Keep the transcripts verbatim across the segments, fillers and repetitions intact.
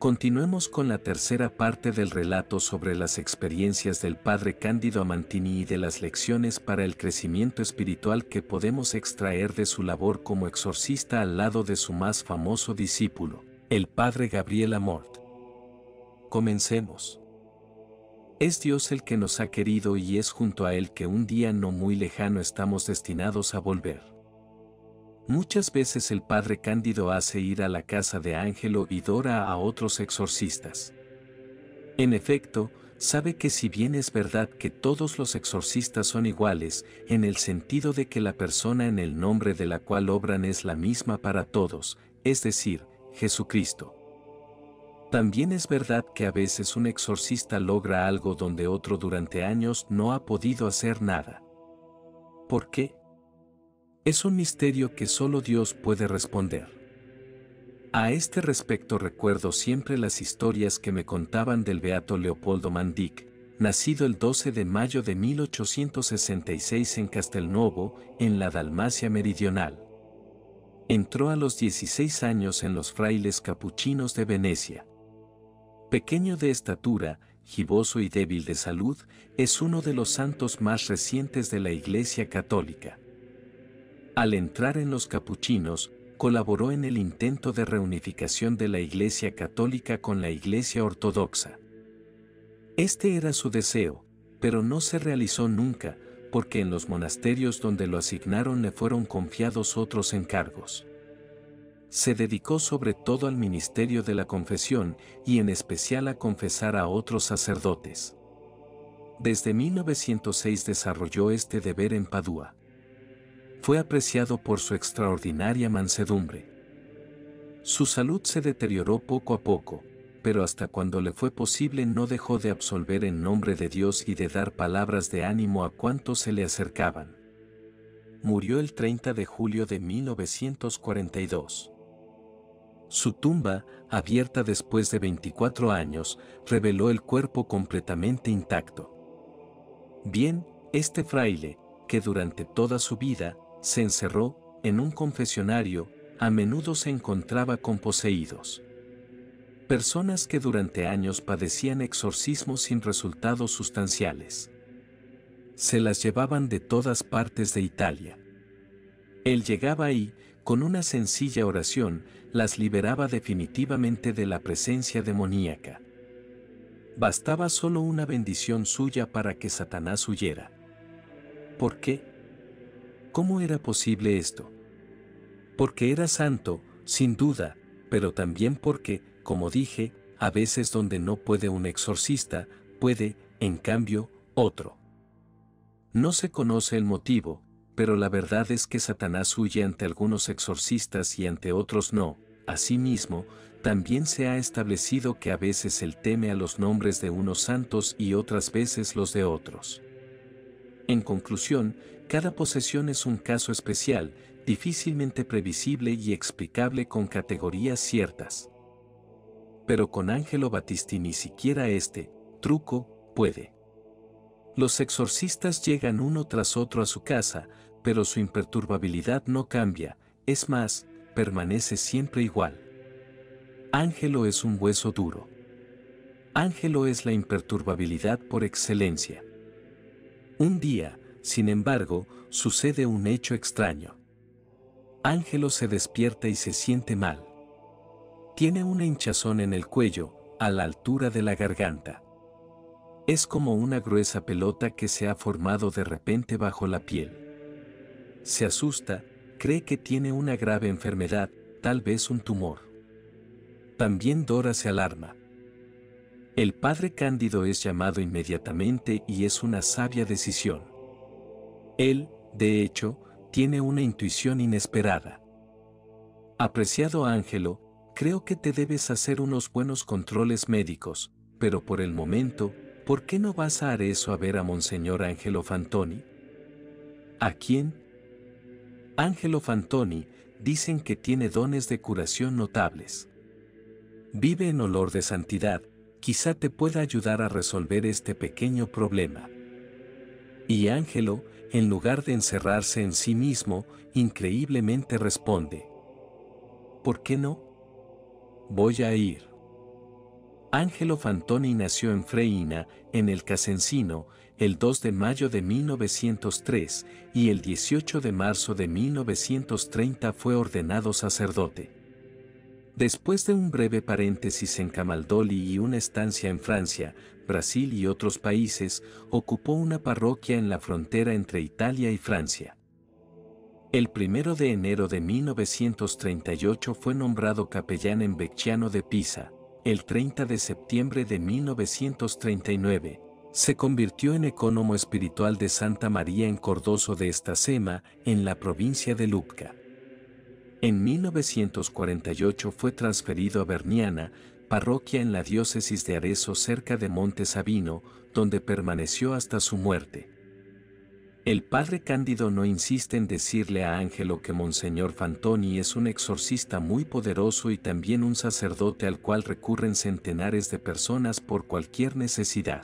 Continuemos con la tercera parte del relato sobre las experiencias del padre Cándido Amantini y de las lecciones para el crecimiento espiritual que podemos extraer de su labor como exorcista al lado de su más famoso discípulo, el padre Gabriel Amort. Comencemos. Es Dios el que nos ha querido y es junto a Él que un día no muy lejano estamos destinados a volver. Muchas veces el padre Cándido hace ir a la casa de Ángelo y Dora a otros exorcistas. En efecto, sabe que si bien es verdad que todos los exorcistas son iguales, en el sentido de que la persona en el nombre de la cual obran es la misma para todos, es decir, Jesucristo. También es verdad que a veces un exorcista logra algo donde otro durante años no ha podido hacer nada. ¿Por qué? Es un misterio que solo Dios puede responder. A este respecto recuerdo siempre las historias que me contaban del beato Leopoldo Mandic, nacido el doce de mayo de mil ochocientos sesenta y seis en Castelnuovo, en la Dalmacia meridional. Entró a los dieciséis años en los frailes capuchinos de Venecia. Pequeño de estatura, giboso y débil de salud, es uno de los santos más recientes de la Iglesia Católica. Al entrar en los capuchinos, colaboró en el intento de reunificación de la Iglesia Católica con la Iglesia Ortodoxa. Este era su deseo, pero no se realizó nunca, porque en los monasterios donde lo asignaron le fueron confiados otros encargos. Se dedicó sobre todo al ministerio de la confesión y en especial a confesar a otros sacerdotes. Desde mil novecientos seis desarrolló este deber en Padua. Fue apreciado por su extraordinaria mansedumbre. Su salud se deterioró poco a poco, pero hasta cuando le fue posible no dejó de absolver en nombre de Dios y de dar palabras de ánimo a cuantos se le acercaban. Murió el treinta de julio de mil novecientos cuarenta y dos. Su tumba, abierta después de veinticuatro años, reveló el cuerpo completamente intacto. Bien, este fraile, que durante toda su vida, se encerró en un confesionario, a menudo se encontraba con poseídos. Personas que durante años padecían exorcismos sin resultados sustanciales. Se las llevaban de todas partes de Italia. Él llegaba y, con una sencilla oración, las liberaba definitivamente de la presencia demoníaca. Bastaba solo una bendición suya para que Satanás huyera. ¿Por qué? ¿Cómo era posible esto? Porque era santo, sin duda, pero también porque, como dije, a veces donde no puede un exorcista, puede, en cambio, otro. No se conoce el motivo, pero la verdad es que Satanás huye ante algunos exorcistas y ante otros no. Asimismo, también se ha establecido que a veces él teme a los nombres de unos santos y otras veces los de otros. En conclusión, cada posesión es un caso especial, difícilmente previsible y explicable con categorías ciertas. Pero con Ángelo Battisti ni siquiera este truco puede. Los exorcistas llegan uno tras otro a su casa, pero su imperturbabilidad no cambia, es más, permanece siempre igual. Ángelo es un hueso duro. Ángelo es la imperturbabilidad por excelencia. Un día, sin embargo, sucede un hecho extraño. Ángelo se despierta y se siente mal. Tiene una hinchazón en el cuello, a la altura de la garganta. Es como una gruesa pelota que se ha formado de repente bajo la piel. Se asusta, cree que tiene una grave enfermedad, tal vez un tumor. También Dora se alarma. El padre Cándido es llamado inmediatamente y es una sabia decisión. Él, de hecho, tiene una intuición inesperada. Apreciado Ángelo, creo que te debes hacer unos buenos controles médicos, pero por el momento, ¿por qué no vas a Arezzo a ver a Monseñor Angelo Fantoni? ¿A quién? Angelo Fantoni, dicen que tiene dones de curación notables. Vive en olor de santidad, quizá te pueda ayudar a resolver este pequeño problema. Y Ángelo, en lugar de encerrarse en sí mismo, increíblemente responde: ¿por qué no? Voy a ir. Angelo Fantoni nació en Freina, en el Casensino, el dos de mayo de mil novecientos tres, y el dieciocho de marzo de mil novecientos treinta fue ordenado sacerdote. Después de un breve paréntesis en Camaldoli y una estancia en Francia, Brasil y otros países, ocupó una parroquia en la frontera entre Italia y Francia. El primero de enero de mil novecientos treinta y ocho fue nombrado capellán en Vecchiano de Pisa. El treinta de septiembre de mil novecientos treinta y nueve, se convirtió en ecónomo espiritual de Santa María en Cordoso de Estacema, en la provincia de Lucca. En mil novecientos cuarenta y ocho fue transferido a Berniana, parroquia en la diócesis de Arezzo cerca de Monte Sabino, donde permaneció hasta su muerte. El padre Cándido no insiste en decirle a Angelo que Monseñor Fantoni es un exorcista muy poderoso y también un sacerdote al cual recurren centenares de personas por cualquier necesidad.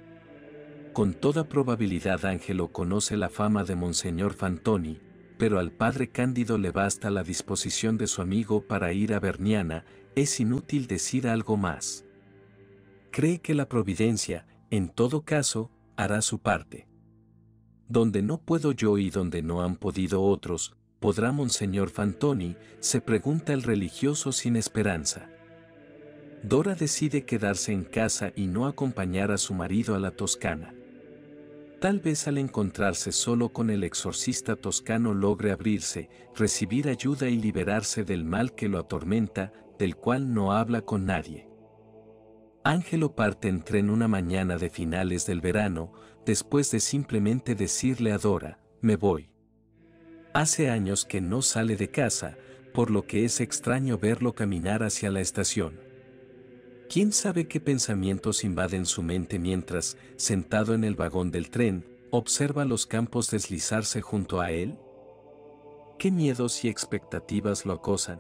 Con toda probabilidad Angelo conoce la fama de Monseñor Fantoni, pero al padre Cándido le basta la disposición de su amigo para ir a Berniana, es inútil decir algo más. Cree que la providencia, en todo caso, hará su parte. Donde no puedo yo y donde no han podido otros, ¿podrá Monseñor Fantoni?, se pregunta el religioso sin esperanza. Dora decide quedarse en casa y no acompañar a su marido a la Toscana. Tal vez al encontrarse solo con el exorcista toscano logre abrirse, recibir ayuda y liberarse del mal que lo atormenta, del cual no habla con nadie. Angelo parte en tren una mañana de finales del verano, después de simplemente decirle a Dora, me voy. Hace años que no sale de casa, por lo que es extraño verlo caminar hacia la estación. ¿Quién sabe qué pensamientos invaden su mente mientras, sentado en el vagón del tren, observa los campos deslizarse junto a él? ¿Qué miedos y expectativas lo acosan?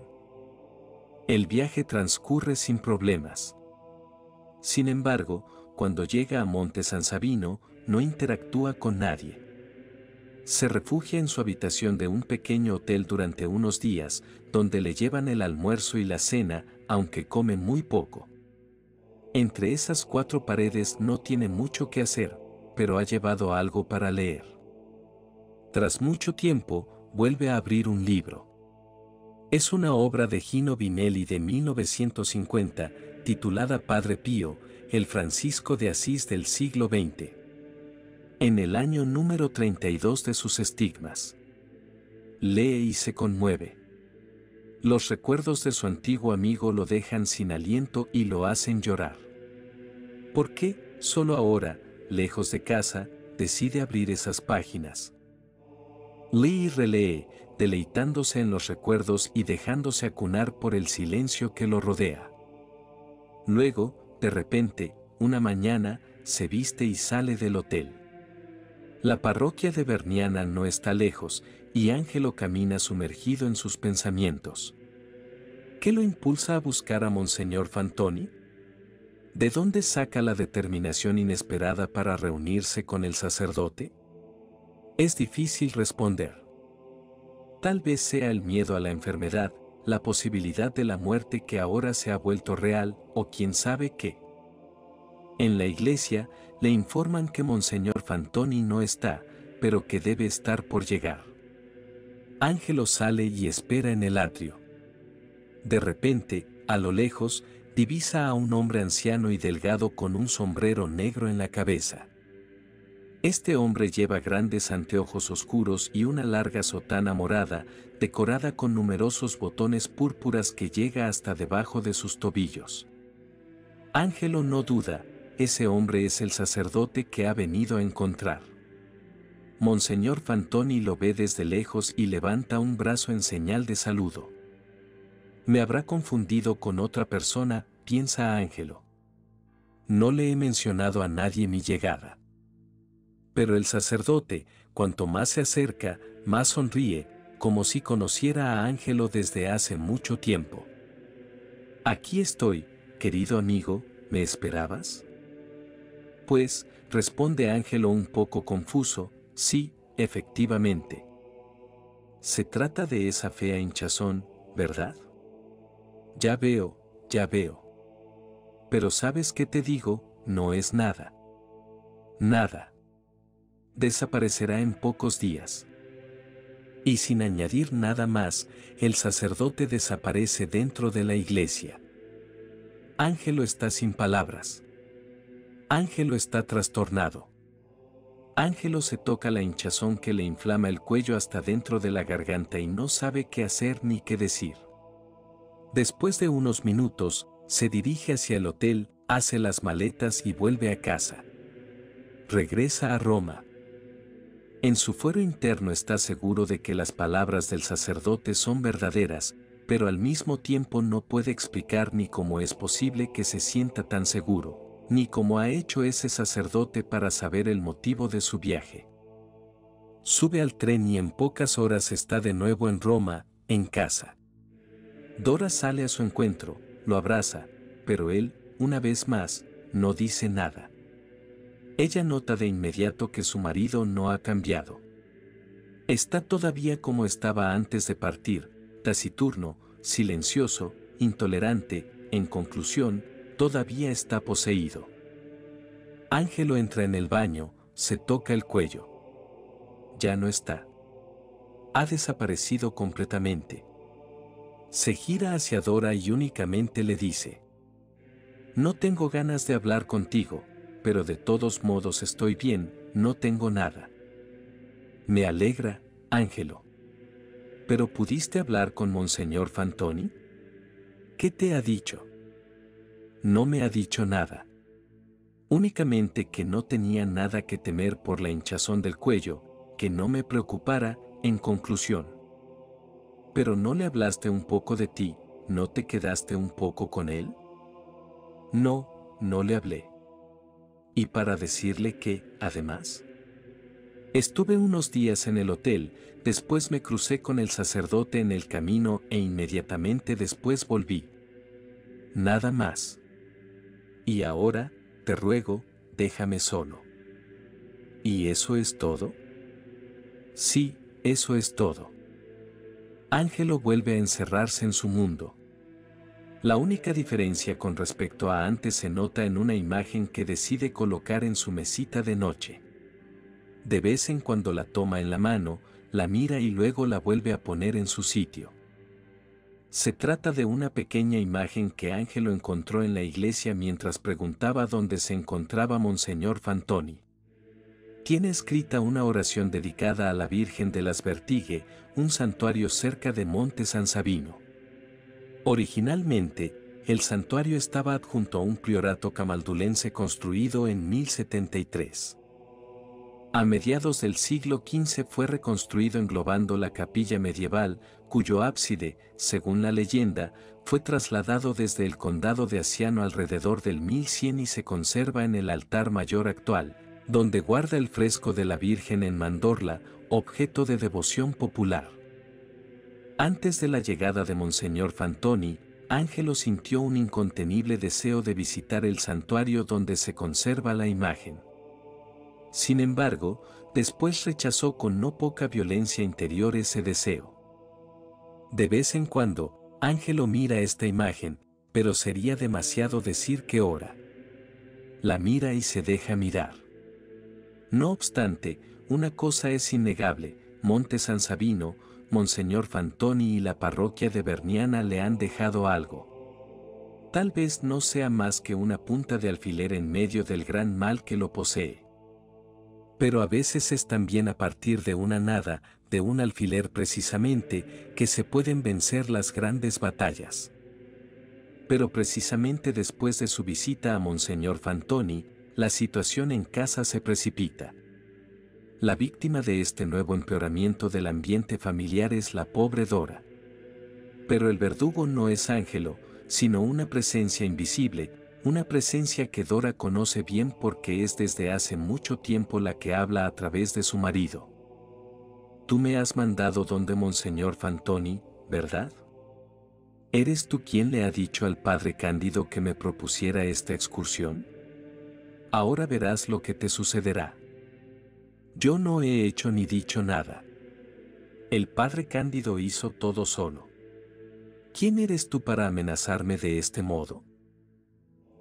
El viaje transcurre sin problemas. Sin embargo, cuando llega a Monte San Sabino, no interactúa con nadie. Se refugia en su habitación de un pequeño hotel durante unos días, donde le llevan el almuerzo y la cena, aunque come muy poco. Entre esas cuatro paredes no tiene mucho que hacer, pero ha llevado algo para leer. Tras mucho tiempo, vuelve a abrir un libro. Es una obra de Gino Vinelli de mil novecientos cincuenta, titulada Padre Pío, el Francisco de Asís del siglo veinte. En el año número treinta y dos de sus estigmas. Lee y se conmueve. Los recuerdos de su antiguo amigo lo dejan sin aliento y lo hacen llorar. ¿Por qué, solo ahora, lejos de casa, decide abrir esas páginas? Lee y relee, deleitándose en los recuerdos y dejándose acunar por el silencio que lo rodea. Luego, de repente, una mañana, se viste y sale del hotel. La parroquia de Berniana no está lejos, y Angelo camina sumergido en sus pensamientos. ¿Qué lo impulsa a buscar a Monseñor Fantoni? ¿De dónde saca la determinación inesperada para reunirse con el sacerdote? Es difícil responder. Tal vez sea el miedo a la enfermedad, la posibilidad de la muerte que ahora se ha vuelto real, o quién sabe qué. En la iglesia, le informan que Monseñor Fantoni no está, pero que debe estar por llegar. Angelo sale y espera en el atrio. De repente, a lo lejos, divisa a un hombre anciano y delgado con un sombrero negro en la cabeza. Este hombre lleva grandes anteojos oscuros y una larga sotana morada, decorada con numerosos botones púrpuras que llega hasta debajo de sus tobillos. Angelo no duda, ese hombre es el sacerdote que ha venido a encontrar. Monseñor Fantoni lo ve desde lejos y levanta un brazo en señal de saludo. Me habrá confundido con otra persona, piensa Angelo. No le he mencionado a nadie mi llegada. Pero el sacerdote, cuanto más se acerca, más sonríe, como si conociera a Angelo desde hace mucho tiempo. Aquí estoy, querido amigo, ¿me esperabas? Pues, responde Angelo un poco confuso, sí, efectivamente. Se trata de esa fea hinchazón, ¿verdad? Ya veo, ya veo. Pero ¿sabes qué te digo? No es nada. Nada. Desaparecerá en pocos días. Y sin añadir nada más, el sacerdote desaparece dentro de la iglesia. Ángelo está sin palabras. Ángelo está trastornado. Ángelo se toca la hinchazón que le inflama el cuello hasta dentro de la garganta y no sabe qué hacer ni qué decir. Después de unos minutos, se dirige hacia el hotel, hace las maletas y vuelve a casa. Regresa a Roma. En su fuero interno está seguro de que las palabras del sacerdote son verdaderas, pero al mismo tiempo no puede explicar ni cómo es posible que se sienta tan seguro, ni cómo ha hecho ese sacerdote para saber el motivo de su viaje. Sube al tren y en pocas horas está de nuevo en Roma, en casa. Dora sale a su encuentro, lo abraza, pero él, una vez más, no dice nada. Ella nota de inmediato que su marido no ha cambiado. Está todavía como estaba antes de partir, taciturno, silencioso, intolerante, en conclusión, todavía está poseído. Ángelo entra en el baño, se toca el cuello. Ya no está. Ha desaparecido completamente. Se gira hacia Dora y únicamente le dice: no tengo ganas de hablar contigo, pero de todos modos estoy bien, no tengo nada. Me alegra, Ángelo. ¿Pero pudiste hablar con Monseñor Fantoni? ¿Qué te ha dicho? No me ha dicho nada. Únicamente que no tenía nada que temer por la hinchazón del cuello, que no me preocupara, en conclusión. Pero ¿no le hablaste un poco de ti, no te quedaste un poco con él? No, no le hablé. Y para decirle que, además, estuve unos días en el hotel, después me crucé con el sacerdote en el camino e inmediatamente después volví. Nada más. Y ahora, te ruego, déjame solo. ¿Y eso es todo? Sí, eso es todo. Ángelo vuelve a encerrarse en su mundo. La única diferencia con respecto a antes se nota en una imagen que decide colocar en su mesita de noche. De vez en cuando la toma en la mano, la mira y luego la vuelve a poner en su sitio. Se trata de una pequeña imagen que Ángelo encontró en la iglesia mientras preguntaba dónde se encontraba Monseñor Fantoni. Tiene escrita una oración dedicada a la Virgen de las Vertigue, un santuario cerca de Monte San Sabino. Originalmente, el santuario estaba adjunto a un priorato camaldulense construido en mil setenta y tres. A mediados del siglo quince fue reconstruido englobando la capilla medieval, cuyo ábside, según la leyenda, fue trasladado desde el condado de Asciano alrededor del mil cien y se conserva en el altar mayor actual, donde guarda el fresco de la Virgen en mandorla, objeto de devoción popular. Antes de la llegada de Monseñor Fantoni, Ángelo sintió un incontenible deseo de visitar el santuario donde se conserva la imagen. Sin embargo, después rechazó con no poca violencia interior ese deseo. De vez en cuando, Ángelo mira esta imagen, pero sería demasiado decir que ora. La mira y se deja mirar. No obstante, una cosa es innegable: Monte San Sabino, Monseñor Fantoni y la parroquia de Berniana le han dejado algo. Tal vez no sea más que una punta de alfiler en medio del gran mal que lo posee. Pero a veces es también a partir de una nada, de un alfiler precisamente, que se pueden vencer las grandes batallas. Pero precisamente después de su visita a Monseñor Fantoni, la situación en casa se precipita. La víctima de este nuevo empeoramiento del ambiente familiar es la pobre Dora. Pero el verdugo no es Ángelo, sino una presencia invisible, una presencia que Dora conoce bien porque es desde hace mucho tiempo la que habla a través de su marido. Tú me has mandado donde Monseñor Fantoni, ¿verdad? ¿Eres tú quien le ha dicho al padre Cándido que me propusiera esta excursión? Ahora verás lo que te sucederá. Yo no he hecho ni dicho nada. El padre Cándido hizo todo solo. ¿Quién eres tú para amenazarme de este modo?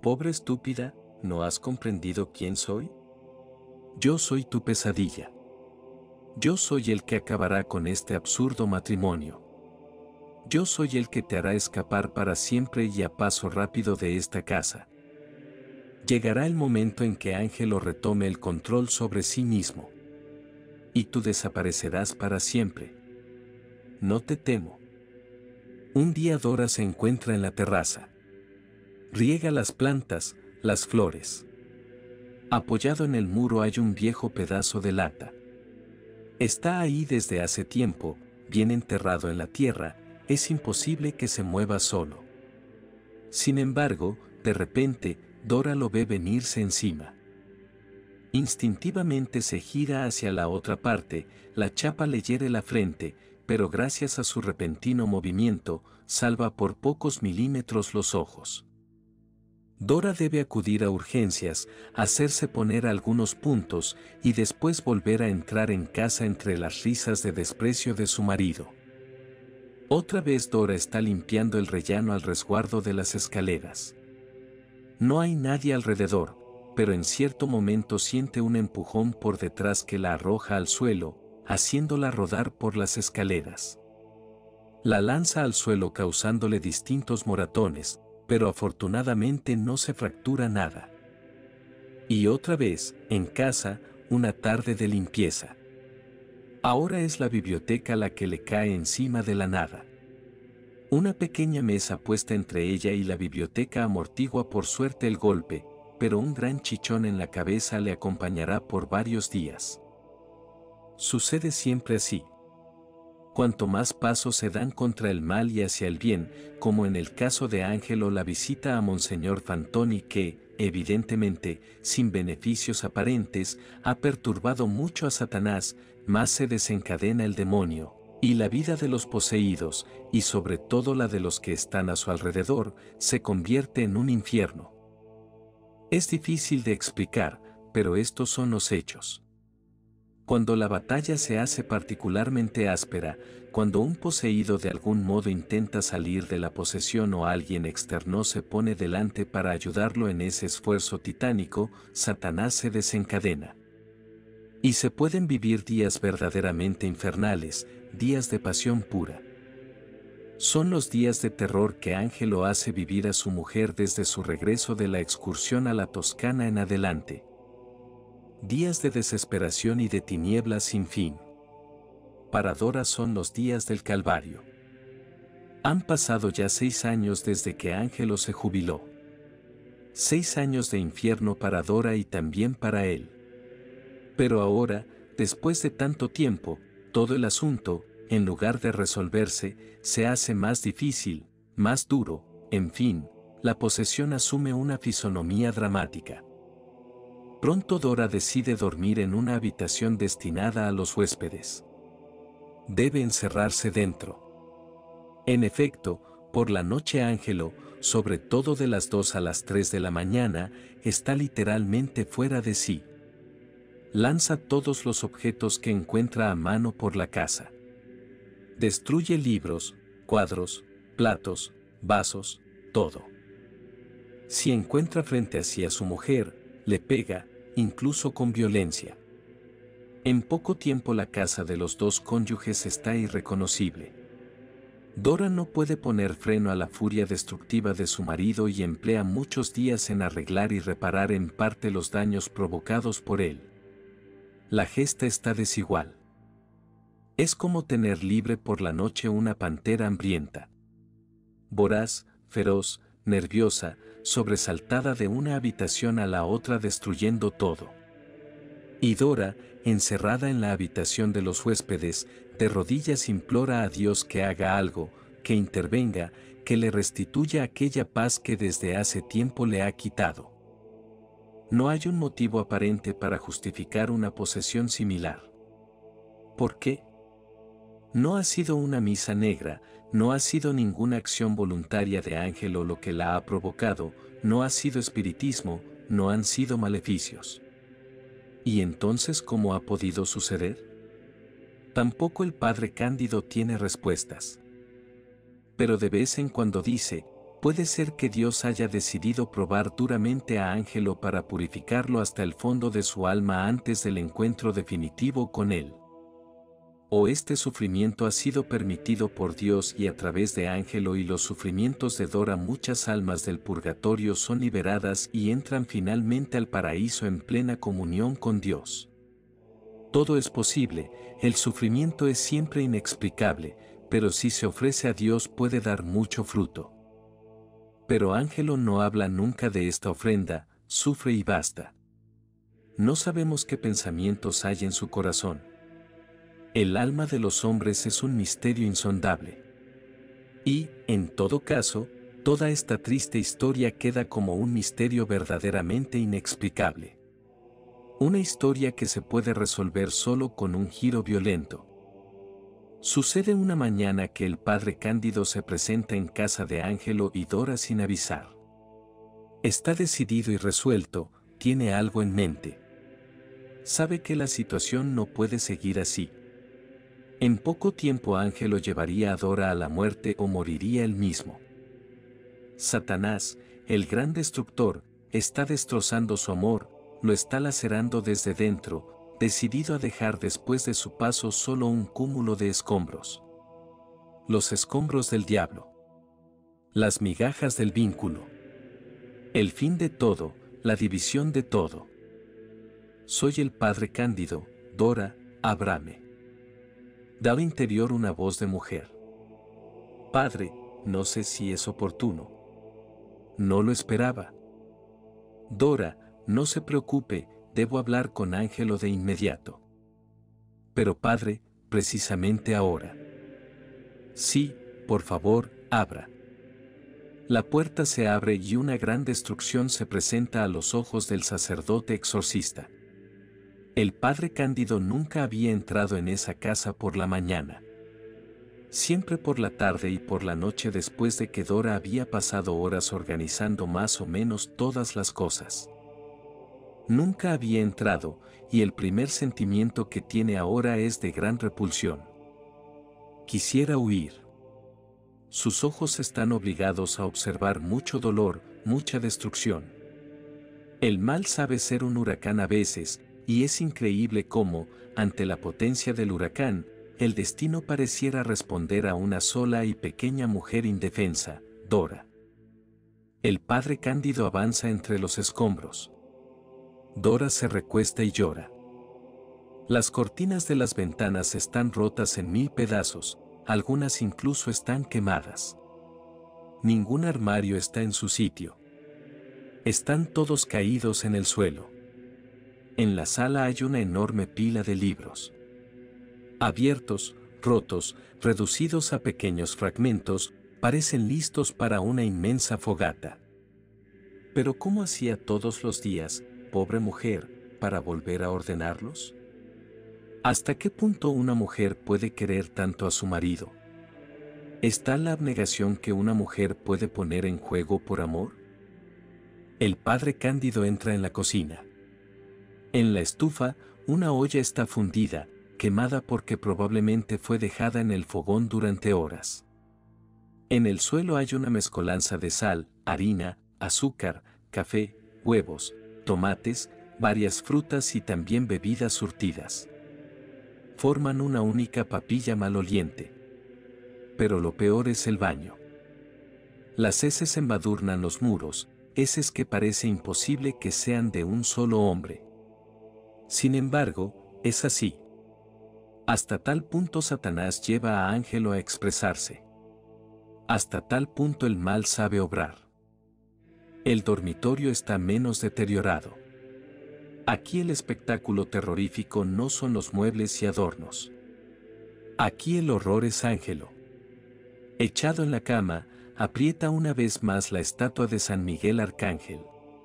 Pobre estúpida, ¿no has comprendido quién soy? Yo soy tu pesadilla. Yo soy el que acabará con este absurdo matrimonio. Yo soy el que te hará escapar para siempre y a paso rápido de esta casa. Llegará el momento en que Ángelo retome el control sobre sí mismo. Y tú desaparecerás para siempre. No te temo. Un día Dora se encuentra en la terraza. Riega las plantas, las flores. Apoyado en el muro hay un viejo pedazo de lata. Está ahí desde hace tiempo, bien enterrado en la tierra, es imposible que se mueva solo. Sin embargo, de repente, Dora lo ve venirse encima. Instintivamente se gira hacia la otra parte, la chapa le hiere la frente, pero gracias a su repentino movimiento, salva por pocos milímetros los ojos. Dora debe acudir a urgencias, hacerse poner algunos puntos y después volver a entrar en casa entre las risas de desprecio de su marido. Otra vez Dora está limpiando el rellano al resguardo de las escaleras. No hay nadie alrededor, pero en cierto momento siente un empujón por detrás que la arroja al suelo, haciéndola rodar por las escaleras. La lanza al suelo causándole distintos moratones, pero afortunadamente no se fractura nada. Y otra vez, en casa, una tarde de limpieza. Ahora es la biblioteca la que le cae encima de la nada. Una pequeña mesa puesta entre ella y la biblioteca amortigua por suerte el golpe, pero un gran chichón en la cabeza le acompañará por varios días. Sucede siempre así. Cuanto más pasos se dan contra el mal y hacia el bien, como en el caso de Ángelo la visita a Monseñor Fantoni que, evidentemente, sin beneficios aparentes, ha perturbado mucho a Satanás, más se desencadena el demonio, y la vida de los poseídos, y sobre todo la de los que están a su alrededor, se convierte en un infierno. Es difícil de explicar, pero estos son los hechos. Cuando la batalla se hace particularmente áspera, cuando un poseído de algún modo intenta salir de la posesión o alguien externo se pone delante para ayudarlo en ese esfuerzo titánico, Satanás se desencadena. Y se pueden vivir días verdaderamente infernales, días de pasión pura. Son los días de terror que Ángelo hace vivir a su mujer desde su regreso de la excursión a la Toscana en adelante. Días de desesperación y de tinieblas sin fin. Para Dora son los días del Calvario. Han pasado ya seis años desde que Ángelo se jubiló. Seis años de infierno para Dora y también para él. Pero ahora, después de tanto tiempo, todo el asunto, en lugar de resolverse, se hace más difícil, más duro, en fin, la posesión asume una fisonomía dramática. Pronto Dora decide dormir en una habitación destinada a los huéspedes. Debe encerrarse dentro. En efecto, por la noche Ángelo, sobre todo de las dos a las tres de la mañana, está literalmente fuera de sí. Lanza todos los objetos que encuentra a mano por la casa. Destruye libros, cuadros, platos, vasos, todo. Si encuentra frente a sí a su mujer, le pega, incluso con violencia. En poco tiempo la casa de los dos cónyuges está irreconocible. Dora no puede poner freno a la furia destructiva de su marido y emplea muchos días en arreglar y reparar en parte los daños provocados por él. La gesta está desigual. Es como tener libre por la noche una pantera hambrienta. Voraz, feroz, nerviosa, sobresaltada de una habitación a la otra destruyendo todo. Y Dora, encerrada en la habitación de los huéspedes, de rodillas implora a Dios que haga algo, que intervenga, que le restituya aquella paz que desde hace tiempo le ha quitado. No hay un motivo aparente para justificar una posesión similar. ¿Por qué? No ha sido una misa negra, no ha sido ninguna acción voluntaria de Ángelo lo que la ha provocado, no ha sido espiritismo, no han sido maleficios. ¿Y entonces cómo ha podido suceder? Tampoco el padre Cándido tiene respuestas. Pero de vez en cuando dice, Puede ser que Dios haya decidido probar duramente a Ángelo para purificarlo hasta el fondo de su alma antes del encuentro definitivo con él. O este sufrimiento ha sido permitido por Dios y a través de Ángelo y los sufrimientos de Dora muchas almas del purgatorio son liberadas y entran finalmente al paraíso en plena comunión con Dios. Todo es posible, el sufrimiento es siempre inexplicable, pero si se ofrece a Dios puede dar mucho fruto. Pero Ángelo no habla nunca de esta ofrenda, sufre y basta. No sabemos qué pensamientos hay en su corazón. El alma de los hombres es un misterio insondable. Y, en todo caso, toda esta triste historia queda como un misterio verdaderamente inexplicable. Una historia que se puede resolver solo con un giro violento. Sucede una mañana que el padre Cándido se presenta en casa de Ángelo y Dora sin avisar. Está decidido y resuelto, tiene algo en mente. Sabe que la situación no puede seguir así. En poco tiempo Ángelo llevaría a Dora a la muerte o moriría él mismo. Satanás, el gran destructor, está destrozando su amor, lo está lacerando desde dentro, decidido a dejar después de su paso solo un cúmulo de escombros. Los escombros del diablo. Las migajas del vínculo. El fin de todo, la división de todo. Soy el padre Cándido, Dora, ábrame. Daba interior una voz de mujer. Padre, no sé si es oportuno. No lo esperaba. Dora, no se preocupe, debo hablar con Ángelo de inmediato. Pero padre, precisamente ahora. Sí, por favor, abra. La puerta se abre y una gran destrucción se presenta a los ojos del sacerdote exorcista. El padre Cándido nunca había entrado en esa casa por la mañana. Siempre por la tarde y por la noche después de que Dora había pasado horas organizando más o menos todas las cosas. Nunca había entrado, y el primer sentimiento que tiene ahora es de gran repulsión. Quisiera huir. Sus ojos están obligados a observar mucho dolor, mucha destrucción. El mal sabe ser un huracán a veces, y es increíble cómo, ante la potencia del huracán, el destino pareciera responder a una sola y pequeña mujer indefensa, Dora. El padre Cándido avanza entre los escombros. Dora se recuesta y llora. Las cortinas de las ventanas están rotas en mil pedazos, algunas incluso están quemadas. Ningún armario está en su sitio. Están todos caídos en el suelo. En la sala hay una enorme pila de libros. Abiertos, rotos, reducidos a pequeños fragmentos, parecen listos para una inmensa fogata. Pero ¿cómo hacía todos los días, pobre mujer, para volver a ordenarlos? ¿Hasta qué punto una mujer puede querer tanto a su marido? ¿Está la abnegación que una mujer puede poner en juego por amor? El padre Cándido entra en la cocina. En la estufa, una olla está fundida, quemada porque probablemente fue dejada en el fogón durante horas. En el suelo hay una mezcolanza de sal, harina, azúcar, café, huevos, tomates, varias frutas y también bebidas surtidas. Forman una única papilla maloliente. Pero lo peor es el baño. Las heces embadurnan los muros, heces que parece imposible que sean de un solo hombre. Sin embargo, es así. Hasta tal punto Satanás lleva a Ángelo a expresarse. Hasta tal punto el mal sabe obrar. El dormitorio está menos deteriorado. Aquí el espectáculo terrorífico no son los muebles y adornos. Aquí el horror es Ángelo. Echado en la cama, aprieta una vez más la estatua de San Miguel Arcángel.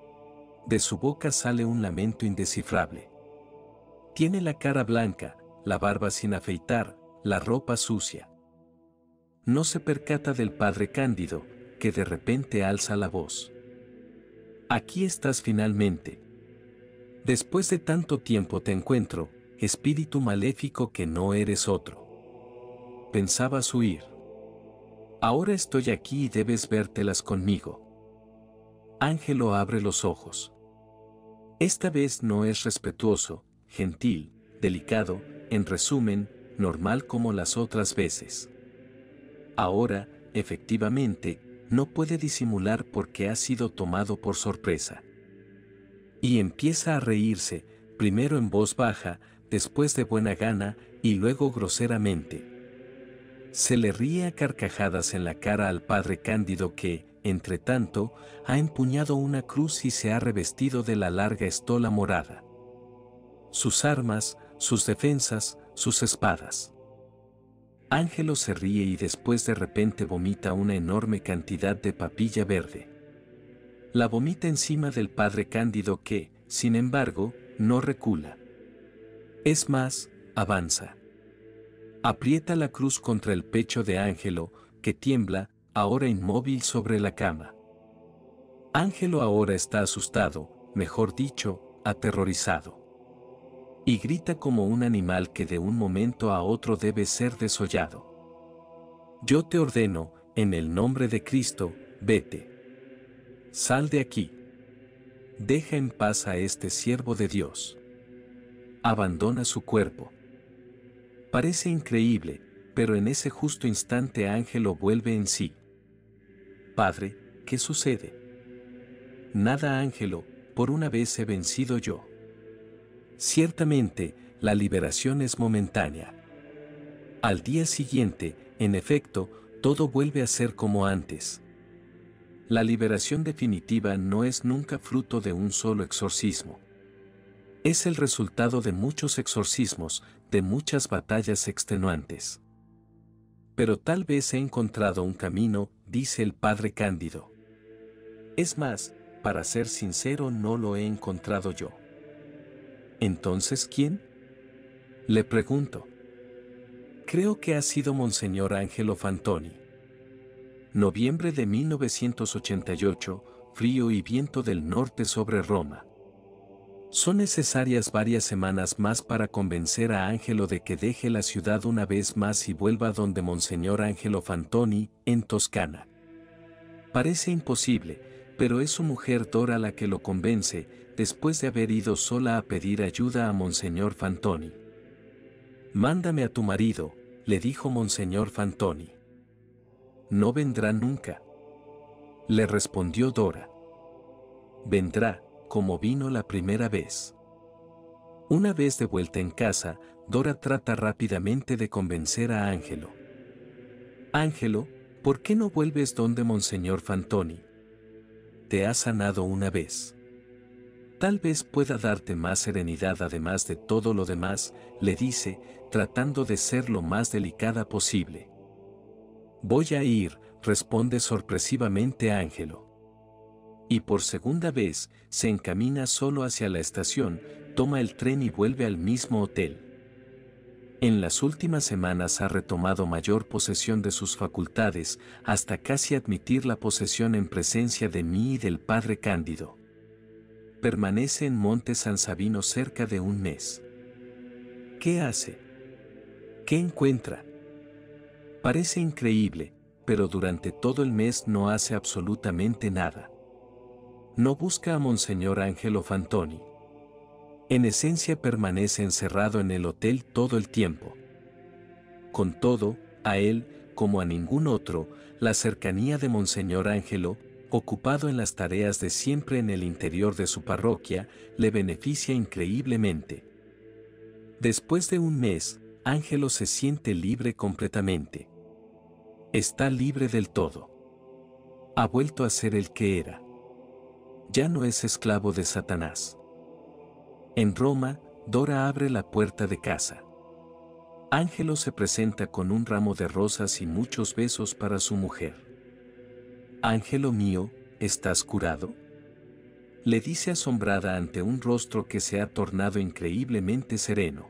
De su boca sale un lamento indescifrable. Tiene la cara blanca, la barba sin afeitar, la ropa sucia. No se percata del padre Cándido, que de repente alza la voz. Aquí estás finalmente. Después de tanto tiempo te encuentro, espíritu maléfico que no eres otro. Pensabas huir. Ahora estoy aquí y debes vértelas conmigo. Ángelo abre los ojos. Esta vez no es respetuoso, gentil, delicado, en resumen, normal como las otras veces. Ahora, efectivamente, no puede disimular porque ha sido tomado por sorpresa. Y empieza a reírse, primero en voz baja, después de buena gana, y luego groseramente. Se le ríe a carcajadas en la cara al padre Cándido que, entre tanto, ha empuñado una cruz y se ha revestido de la larga estola morada. Sus armas, sus defensas, sus espadas. Ángelo se ríe y después de repente vomita una enorme cantidad de papilla verde. La vomita encima del padre Cándido que, sin embargo, no recula. Es más, avanza. Aprieta la cruz contra el pecho de Ángelo, que tiembla, ahora inmóvil sobre la cama. Ángelo ahora está asustado, mejor dicho, aterrorizado. Y grita como un animal que de un momento a otro debe ser desollado. Yo te ordeno, en el nombre de Cristo, vete. Sal de aquí. Deja en paz a este siervo de Dios. Abandona su cuerpo. Parece increíble, pero en ese justo instante Ángelo vuelve en sí. Padre, ¿qué sucede? Nada, Ángelo, por una vez he vencido yo. Ciertamente, la liberación es momentánea. Al día siguiente, en efecto, todo vuelve a ser como antes. La liberación definitiva no es nunca fruto de un solo exorcismo. Es el resultado de muchos exorcismos, de muchas batallas extenuantes. Pero tal vez he encontrado un camino, dice el padre Cándido. Es más, para ser sincero, no lo he encontrado yo. ¿Entonces quién? Le pregunto. Creo que ha sido Monseñor Ángelo Fantoni. Noviembre de mil novecientos ochenta y ocho, frío y viento del norte sobre Roma. Son necesarias varias semanas más para convencer a Ángelo de que deje la ciudad una vez más y vuelva donde Monseñor Ángelo Fantoni, en Toscana. Parece imposible, pero es su mujer Dora la que lo convence, después de haber ido sola a pedir ayuda a Monseñor Fantoni. «Mándame a tu marido», le dijo Monseñor Fantoni. «No vendrá nunca», le respondió Dora. «Vendrá, como vino la primera vez». Una vez de vuelta en casa, Dora trata rápidamente de convencer a Ángelo. «Ángelo, ¿por qué no vuelves donde Monseñor Fantoni? Te ha sanado una vez. Tal vez pueda darte más serenidad además de todo lo demás», le dice, tratando de ser lo más delicada posible. «Voy a ir», responde sorpresivamente Ángelo. Y por segunda vez, se encamina solo hacia la estación, toma el tren y vuelve al mismo hotel. En las últimas semanas ha retomado mayor posesión de sus facultades, hasta casi admitir la posesión en presencia de mí y del padre Cándido. Permanece en Monte San Sabino cerca de un mes. ¿Qué hace? ¿Qué encuentra? Parece increíble, pero durante todo el mes no hace absolutamente nada. No busca a Monseñor Ángelo Fantoni. En esencia permanece encerrado en el hotel todo el tiempo. Con todo, a él, como a ningún otro, la cercanía de Monseñor Ángelo, ocupado en las tareas de siempre en el interior de su parroquia, le beneficia increíblemente. Después de un mes, Ángelo se siente libre completamente. Está libre del todo. Ha vuelto a ser el que era. Ya no es esclavo de Satanás. En Roma, Dora abre la puerta de casa. Ángelo se presenta con un ramo de rosas y muchos besos para su mujer. «Ángelo mío, ¿estás curado?», le dice asombrada ante un rostro que se ha tornado increíblemente sereno.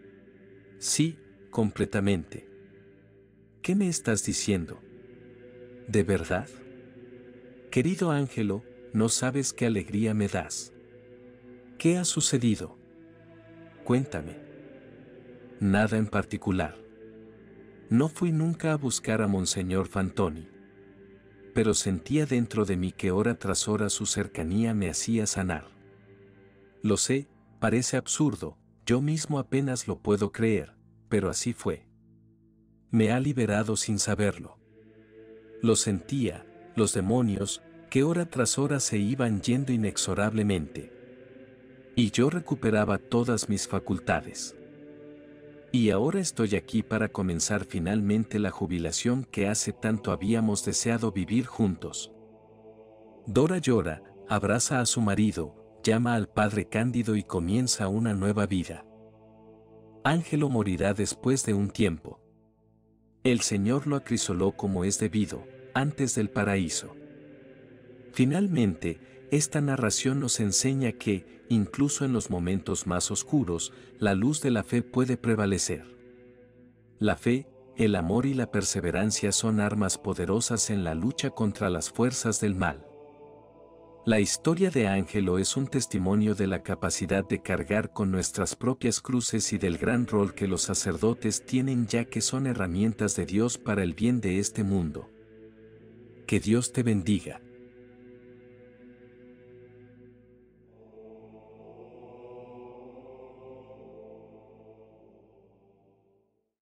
«Sí, completamente». «¿Qué me estás diciendo? ¿De verdad?». «Querido Ángelo, no sabes qué alegría me das». «¿Qué ha sucedido? Cuéntame». «Nada en particular». No fui nunca a buscar a Monseñor Fantoni. Pero sentía dentro de mí que hora tras hora su cercanía me hacía sanar. Lo sé, parece absurdo, yo mismo apenas lo puedo creer, pero así fue. Me ha liberado sin saberlo. Lo sentía, los demonios, que hora tras hora se iban yendo inexorablemente. Y yo recuperaba todas mis facultades. Y ahora estoy aquí para comenzar finalmente la jubilación que hace tanto habíamos deseado vivir juntos. Dora llora, abraza a su marido, llama al padre Cándido y comienza una nueva vida. Ángelo morirá después de un tiempo. El Señor lo acrisoló como es debido, antes del paraíso. Finalmente, esta narración nos enseña que, incluso en los momentos más oscuros, la luz de la fe puede prevalecer. La fe, el amor y la perseverancia son armas poderosas en la lucha contra las fuerzas del mal. La historia de Ángelo es un testimonio de la capacidad de cargar con nuestras propias cruces y del gran rol que los sacerdotes tienen, ya que son herramientas de Dios para el bien de este mundo. Que Dios te bendiga.